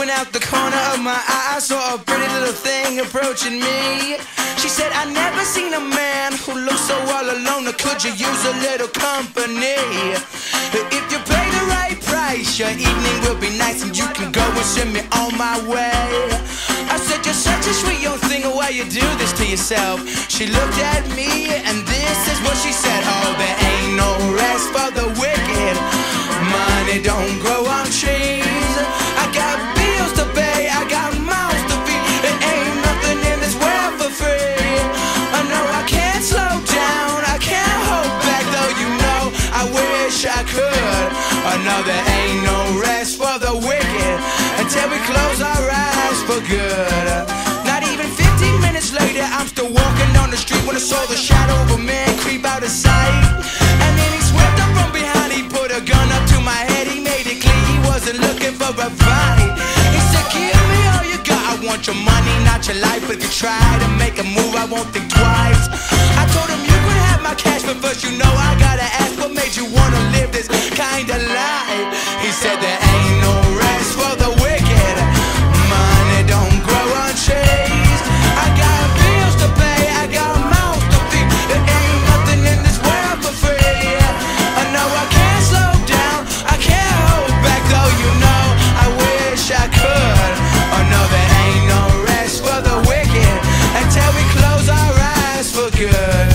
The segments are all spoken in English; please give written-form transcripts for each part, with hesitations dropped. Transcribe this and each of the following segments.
Looking out the corner of my eye, I saw a pretty little thing approaching me. She said, I never seen a man who looks so all alone. Or could you use a little company? If you pay the right price, your evening will be nice, and you can go and send me on my way. I said, you're such a sweet young thing, why you do this to yourself? She looked at me, and this is what she said. Oh, there ain't no rest for the wicked. Money don't grow on trees. I got bills to pay, I got mouths to feed. There ain't nothing in this world for free. I know I can't slow down, I can't hold back, though you know I wish I could. I know there ain't no rest for the wicked until we close our eyes for good. Not even 15 minutes later, I'm still walking down the street when I saw the shadow of a man creep out of sight. And then he swept up from behind, he put a gun up to my head, he made it clear he wasn't looking for a fight. He said, give me all you got, I want your money, not your life. But if you try to make a move, I won't think twice. I told him you could have my cash, but first you know I gotta ask, what made you wanna live this kind of life? He said there ain't no rest for the wicked. Money don't grow on trees. I got bills to pay, I got mouths to feed. There ain't nothing in this world for free. I know I can't slow down, I can't hold back, though you know I wish I could. Oh no, there ain't no rest for the wicked until we close our eyes for good.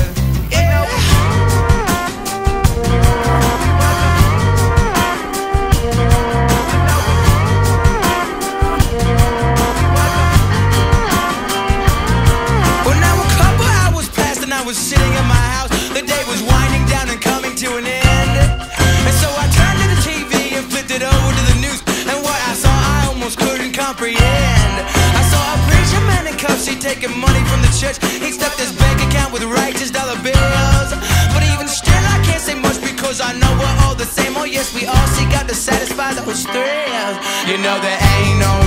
I was sitting in my house, the day was winding down and coming to an end. And so I turned to the TV and flipped it over to the news, and what I saw I almost couldn't comprehend. I saw a preacher man in cuffs, he taking money from the church. He stuffed his bank account with righteous dollar bills. But even still I can't say much, because I know we're all the same. Oh yes, we all seek out to satisfy those thrills. You know there ain't no